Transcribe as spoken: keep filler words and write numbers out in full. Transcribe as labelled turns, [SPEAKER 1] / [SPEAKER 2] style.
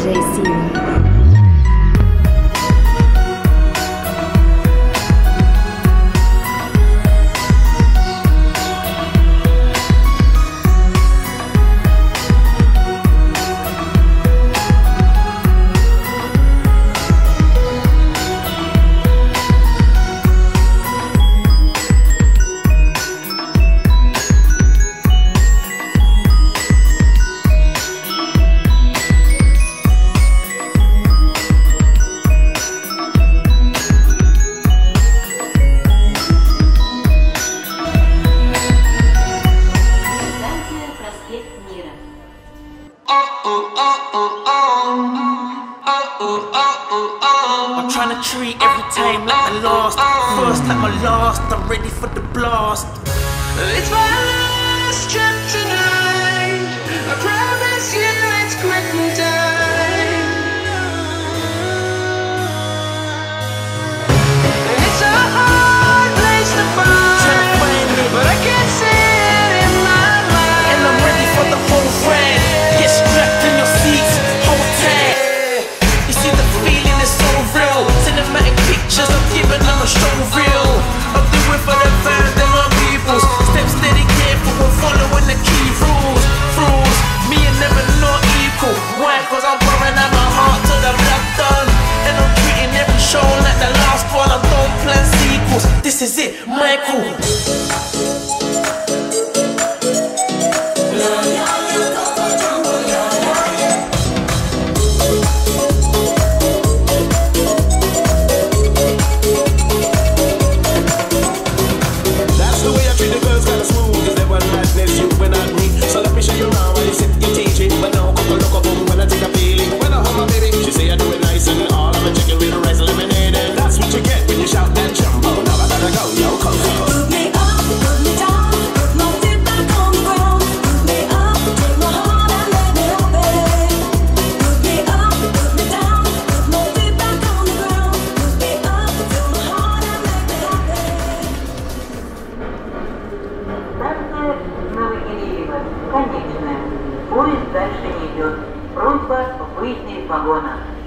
[SPEAKER 1] диджей Сири.
[SPEAKER 2] I'm trying to treat every time like the last. First time I lost, I'm ready for the blast.
[SPEAKER 3] It's my last trip tonight. I promise you it's quitting time. It's a hard place to find, but I can't see it in my mind.
[SPEAKER 2] And I'm ready for the whole friend. Get strapped in your seats, hold tight. You see the feeling is so real. Cinematic pictures, I'm giving them a show reel. I'm doing for the fans and my peoples. Step steady, careful, we're following the key rules. Rules, me and them are not equal. Why? Cause I'm pouring out my heart till the blood done. And I'm treating every show like the last one. I don't plan sequels. This is it, Michael.
[SPEAKER 4] Конечная. Поезд дальше не идет. Просьба выйти из вагона.